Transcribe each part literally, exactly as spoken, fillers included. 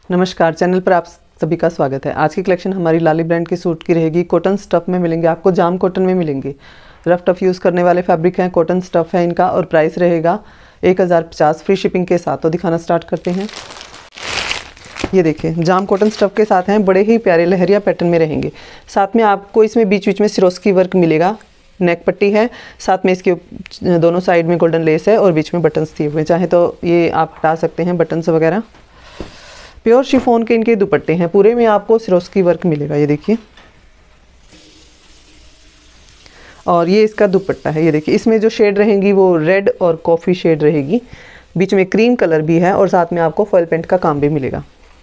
नमस्कार, चैनल पर आप सभी का स्वागत है। आज की कलेक्शन हमारी लाली ब्रांड के सूट की रहेगी। कॉटन स्टफ़ में मिलेंगे आपको, जाम कॉटन में मिलेंगे। रफ टफ यूज़ करने वाले फैब्रिक हैं, कॉटन स्टफ़ है इनका और प्राइस रहेगा एक हज़ार पचास फ्री शिपिंग के साथ। तो दिखाना स्टार्ट करते हैं। ये देखिए, जाम कॉटन स्टफ़ के साथ हैं, बड़े ही प्यारे लहरिया पैटर्न में रहेंगे। साथ में आपको इसमें बीच बीच में सिरोस्की वर्क मिलेगा। नेक पट्टी है, साथ में इसके दोनों साइड में गोल्डन लेस है और बीच में बटन्स दिए हुए हैं। चाहे तो ये आप हटा सकते हैं बटन्स वगैरह। प्योर शिफॉन के इनके दुपट्टे हैं, पूरे में आपको सिरोस्की वर्क मिलेगा। ये देखिए, और ये इसका दुपट्टा है। ये देखिए, इसमें जो शेड रहेंगी वो रेड और कॉफ़ी शेड रहेगी, बीच में क्रीम कलर भी है और साथ में आपको फॉयल पेंट का काम भी मिलेगा।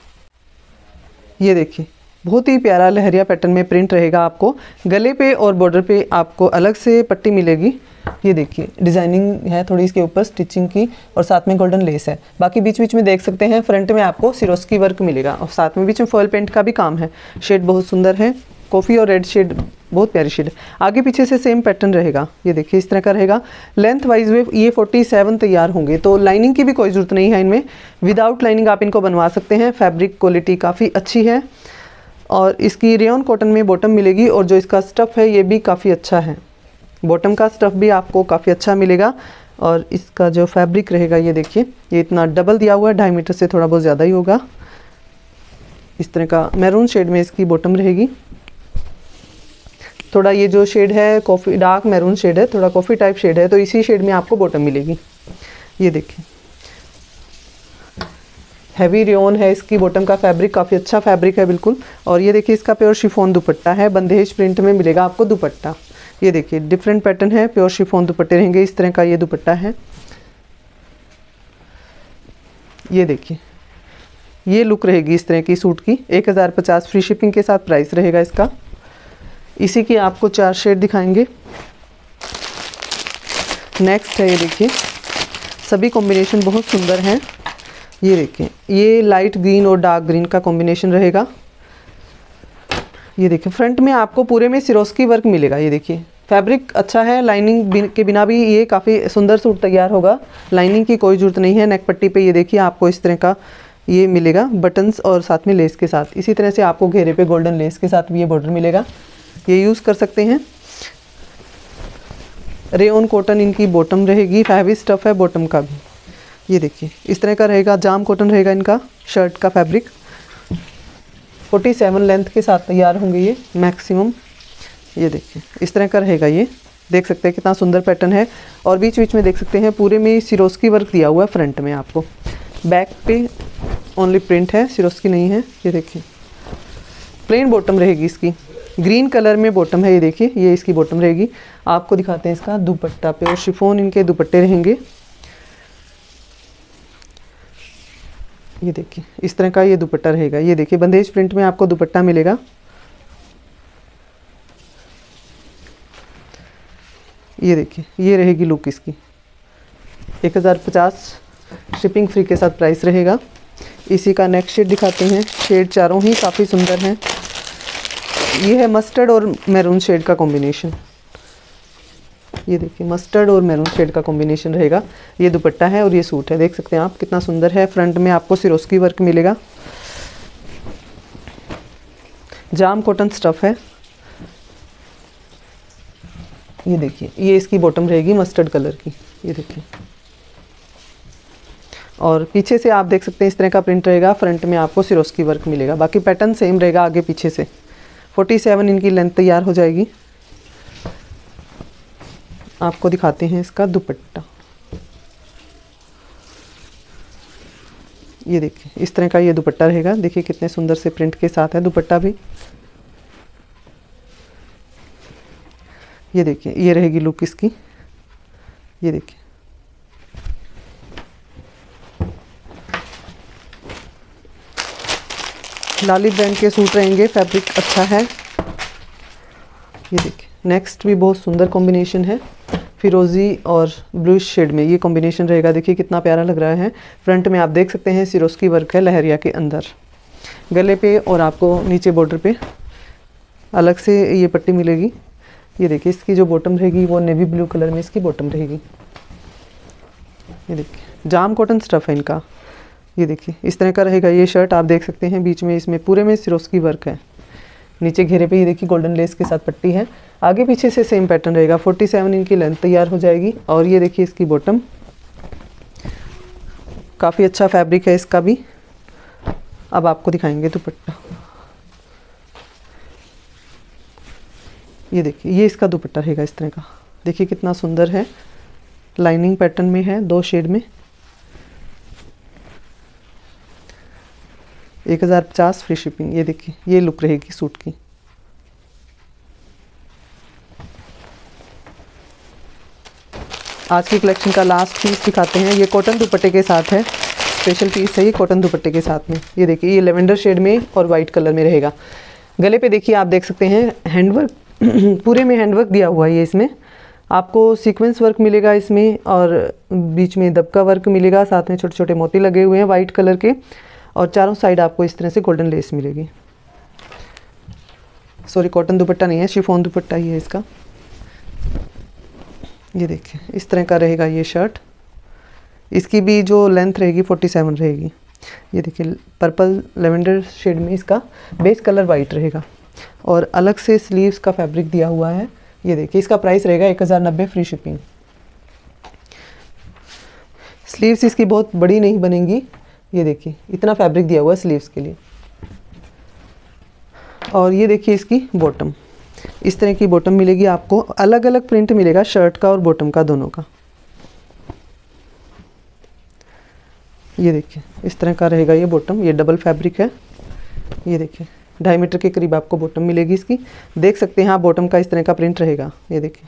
ये देखिए, बहुत ही प्यारा लहरिया पैटर्न में प्रिंट रहेगा। आपको गले पे और बॉर्डर पे आपको अलग से पट्टी मिलेगी। ये देखिए, डिज़ाइनिंग है थोड़ी इसके ऊपर स्टिचिंग की और साथ में गोल्डन लेस है। बाकी बीच बीच में देख सकते हैं, फ्रंट में आपको सिरोस्की वर्क मिलेगा और साथ में बीच में फॉयल पेंट का भी काम है। शेड बहुत सुंदर है, कॉफ़ी और रेड शेड, बहुत प्यारी शेड। आगे पीछे से सेम पैटर्न रहेगा। ये देखिए, इस तरह का रहेगा। लेंथ वाइज में ये सैंतालीस तैयार होंगे, तो लाइनिंग की भी कोई ज़रूरत नहीं है इनमें। विदाउट लाइनिंग आप इनको बनवा सकते हैं। फैब्रिक क्वालिटी काफ़ी अच्छी है और इसकी रेयन कॉटन में बॉटम मिलेगी और जो इसका स्टफ़ है ये भी काफ़ी अच्छा है। बॉटम का स्टफ़ भी आपको काफ़ी अच्छा मिलेगा और इसका जो फैब्रिक रहेगा, ये देखिए, ये इतना डबल दिया हुआ है, ढाई मीटर से थोड़ा बहुत ज़्यादा ही होगा। इस तरह का मैरून शेड में इसकी बॉटम रहेगी। थोड़ा ये जो शेड है कॉफ़ी, डार्क मैरून शेड है, थोड़ा कॉफ़ी टाइप शेड है, तो इसी शेड में आपको बॉटम मिलेगी। ये देखिए, हैवी रेयन है इसकी बॉटम का फैब्रिक, काफ़ी अच्छा फैब्रिक है बिल्कुल। और ये देखिए, इसका प्योर शिफॉन दुपट्टा है, बंदेज प्रिंट में मिलेगा आपको दुपट्टा। ये देखिए, डिफरेंट पैटर्न है, प्योर शिफॉन दुपट्टे रहेंगे। इस तरह का ये दुपट्टा है। ये देखिए, ये लुक रहेगी इस तरह की सूट की। एक हज़ार पचास फ्री शिपिंग के साथ प्राइस रहेगा इसका। इसी की आपको चार शेड दिखाएंगे। नेक्स्ट है, ये देखिए, सभी कॉम्बिनेशन बहुत सुंदर हैं। ये देखिए, ये लाइट ग्रीन और डार्क ग्रीन का कॉम्बिनेशन रहेगा। ये देखिए, फ्रंट में आपको पूरे में सिरोस्की वर्क मिलेगा। ये देखिए, फैब्रिक अच्छा है, लाइनिंग के बिना भी ये काफ़ी सुंदर सूट तैयार होगा। लाइनिंग की कोई ज़रूरत नहीं है। नेक पट्टी पे ये देखिए, आपको इस तरह का ये मिलेगा बटन्स और साथ में लेस के साथ। इसी तरह से आपको घेरे पे गोल्डन लेस के साथ भी ये बॉर्डर मिलेगा, ये यूज़ कर सकते हैं। रेयन कॉटन इनकी बॉटम रहेगी, हैवी स्टफ़ है बॉटम का भी। ये देखिए, इस तरह का रहेगा, जाम कॉटन रहेगा इनका शर्ट का फैब्रिक। सैंतालीस लेंथ के साथ तैयार होंगे ये मैक्सिमम। ये देखिए, इस तरह का रहेगा। ये देख सकते हैं कितना सुंदर पैटर्न है और बीच बीच में देख सकते हैं पूरे में सिरोस्की वर्क दिया हुआ है फ्रंट में आपको। बैक पे ओनली प्रिंट है, सिरोस्की नहीं है। ये देखिए, प्लेन बॉटम रहेगी इसकी, ग्रीन कलर में बॉटम है। ये देखिए, ये इसकी बॉटम रहेगी। आपको दिखाते हैं इसका दुपट्टा। प्योर शिफॉन इनके दुपट्टे रहेंगे। ये देखिए, इस तरह का ये दुपट्टा रहेगा। ये देखिए, बंदेज प्रिंट में आपको दुपट्टा मिलेगा। ये देखिए, ये रहेगी लुक इसकी। एक हज़ार पचास शिपिंग फ्री के साथ प्राइस रहेगा। इसी का नेक्स्ट शेड दिखाते हैं। शेड चारों ही काफ़ी सुंदर हैं। ये है मस्टर्ड और मैरून शेड का कॉम्बिनेशन। ये देखिए, मस्टर्ड और मैरून शेड का कॉम्बिनेशन रहेगा। ये दुपट्टा है और ये सूट है। देख सकते हैं आप कितना सुंदर है। फ्रंट में आपको सिरोस्की वर्क मिलेगा। जाम कॉटन स्टफ़ है। ये देखिए, ये इसकी बॉटम रहेगी मस्टर्ड कलर की। ये देखिए, और पीछे से आप देख सकते हैं इस तरह का प्रिंट रहेगा। फ्रंट में आपको सिरोस्की वर्क मिलेगा। बाकी पैटर्न सेम रहेगा आगे पीछे से। सैंतालीस इनकी लेंथ तैयार हो जाएगी। आपको दिखाते हैं इसका दुपट्टा। ये देखिए, इस तरह का ये दुपट्टा रहेगा। देखिए कितने सुंदर से प्रिंट के साथ है दुपट्टा भी। ये देखिए, ये रहेगी लुक इसकी। ये देखिए, लाली ब्रांड के सूट रहेंगे, फैब्रिक अच्छा है। ये देखिए, नेक्स्ट भी बहुत सुंदर कॉम्बिनेशन है। फिरोज़ी और ब्लू शेड में ये कॉम्बिनेशन रहेगा। देखिए कितना प्यारा लग रहा है। फ्रंट में आप देख सकते हैं सिरोस्की वर्क है लहरिया के अंदर, गले पे और आपको नीचे बॉर्डर पे अलग से ये पट्टी मिलेगी। ये देखिए, इसकी जो बॉटम रहेगी वो नेवी ब्लू कलर में इसकी बॉटम रहेगी। ये देखिए, जाम कॉटन स्टफ़ है इनका। ये देखिए इस तरह का रहेगा ये शर्ट। आप देख सकते हैं बीच में इसमें पूरे में सिरोस्की वर्क है। नीचे घेरे पे ये देखिए गोल्डन लेस के साथ पट्टी है। आगे पीछे से सेम पैटर्न रहेगा। सैंतालीस इनकी लेंथ तैयार हो जाएगी। और ये देखिए इसकी बॉटम, काफ़ी अच्छा फैब्रिक है इसका भी। अब आपको दिखाएंगे दुपट्टा। ये देखिए ये इसका दुपट्टा रहेगा इस तरह का। देखिए कितना सुंदर है, लाइनिंग पैटर्न में है, दो शेड में। एक हज़ार पचास फ्री शिपिंग। ये देखिए ये लुक रहेगी सूट की। आज की कलेक्शन का लास्ट पीस दिखाते हैं। ये कॉटन दुपट्टे के साथ है, स्पेशल पीस है ये कॉटन दुपट्टे के साथ में। ये देखिए ये लेवेंडर शेड में और वाइट कलर में रहेगा। गले पे देखिए आप देख सकते हैं हैंडवर्क पूरे में हैंडवर्क दिया हुआ है। ये इसमें आपको सीक्वेंस वर्क मिलेगा इसमें, और बीच में दबका वर्क मिलेगा। साथ में छोटे छोटे मोती लगे हुए हैं वाइट कलर के, और चारों साइड आपको इस तरह से गोल्डन लेस मिलेगी। सॉरी कॉटन दुपट्टा नहीं है, शिफॉन दुपट्टा ही है इसका। ये देखिए इस तरह का रहेगा ये शर्ट। इसकी भी जो लेंथ रहेगी सैंतालीस रहेगी। ये देखिए पर्पल लेवेंडर शेड में इसका बेस कलर वाइट रहेगा, और अलग से स्लीव्स का फैब्रिक दिया हुआ है। ये देखिए इसका प्राइस रहेगा एक हज़ार नब्बे फ्री शिपिंग। स्लीव्स इसकी बहुत बड़ी नहीं बनेंगी। ये देखिए इतना फैब्रिक दिया हुआ है स्लीव्स के लिए। और ये देखिए इसकी बॉटम, इस तरह की बॉटम मिलेगी आपको। अलग अलग प्रिंट मिलेगा शर्ट का और बॉटम का, दोनों का। ये देखिए इस तरह का रहेगा ये बॉटम। ये डबल फैब्रिक है। ये देखिए ढाई मीटर के करीब आपको बॉटम मिलेगी इसकी। देख सकते हैं आप बॉटम का इस तरह का प्रिंट रहेगा। ये देखिए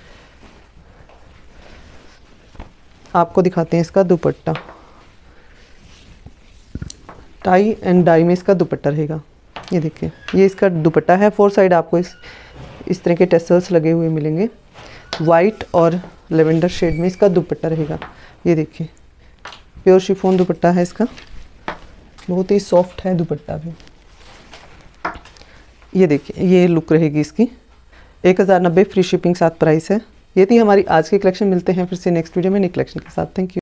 आपको दिखाते हैं इसका दुपट्टा। टाई एंड डाई में इसका दुपट्टा रहेगा। ये देखिए ये इसका दुपट्टा है। फोर साइड आपको इस इस तरह के टेसल्स लगे हुए मिलेंगे। वाइट और लेवेंडर शेड में इसका दुपट्टा रहेगा। ये देखिए प्योर शिफॉन दुपट्टा है इसका, बहुत ही सॉफ्ट है दुपट्टा भी। ये देखिए ये लुक रहेगी इसकी। एक हज़ार नब्बे फ्री शिपिंग साथ प्राइस है। ये थी हमारी आज की कलेक्शन। मिलते हैं फिर से नेक्स्ट वीडियो में नई कलेक्शन के साथ। Thank you.